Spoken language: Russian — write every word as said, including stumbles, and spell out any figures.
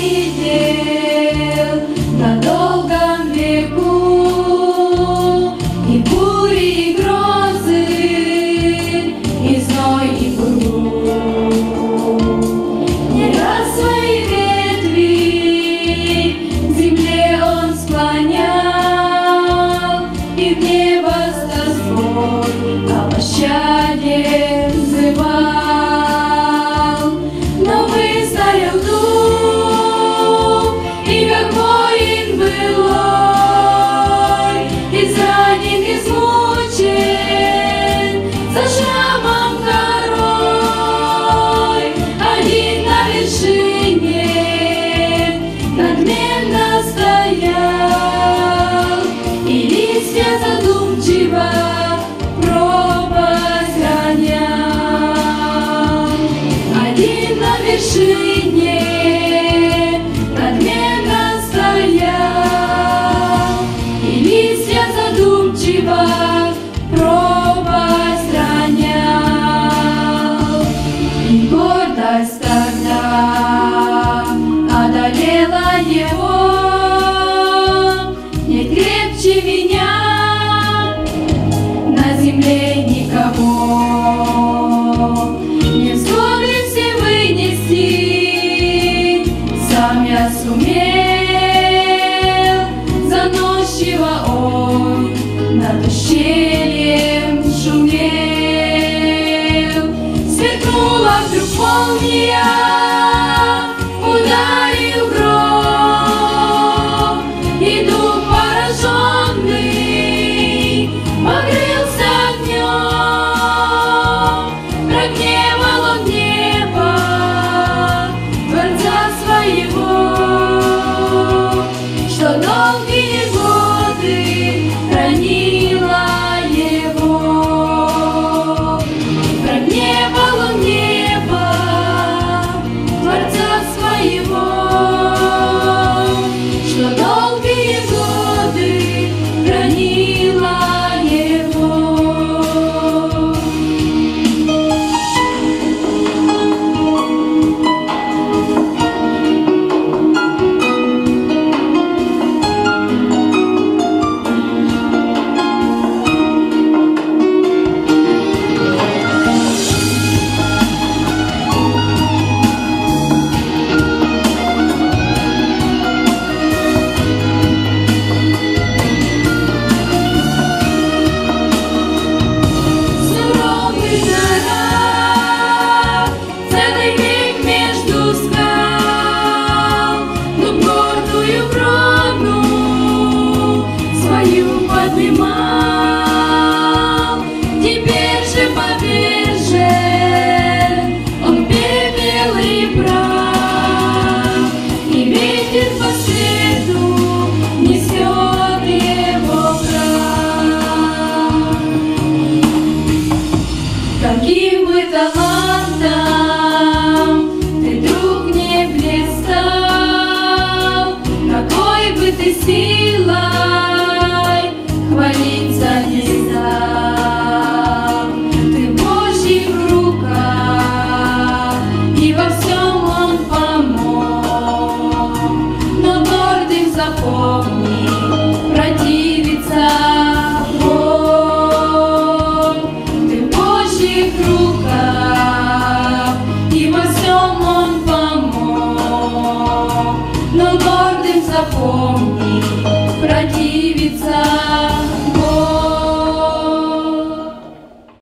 предел на долгом веку, и бури, и грозы, и зной, и бурю. Не раз свои ветви к земле он склонял, и в небо с тоской о пощаде взывал. Но выстоял дух, и как воин былой, изранен, измучен, за шрамом горой, один на вершине надменно стоял, и листья задумчиво пропасть ронял. Один на вершине надменно стоял, и листья задумчиво пропасть ронял. И гордость тогда одолела его, нет крепче меня на земле никого. Невзгоды все вынести сам я сумел, заносчиво он над ущельем шумел. Сверкнула вдруг молния, ударил гром, и дух пораженный покрылся огнем. Прогневал он небо, Творца своего, что долгие годы хранила его. Прогневал он небо, Творца своего, что долгие годы хранила его. Суровый жара, целый век между скал, но гордую крону свою поднимал. Теперь же повержен он в пепел и прах, и ветер по свету несет его прах. Каким бы талантом ты, друг, не блистал, какой бы ты силой хвалиться не стал, ты в Божьих руках, и во всем он помог. Но гордым запомни, противится Бог. Ты в Божьих руках, и во всем он помог. Но гордым запомни,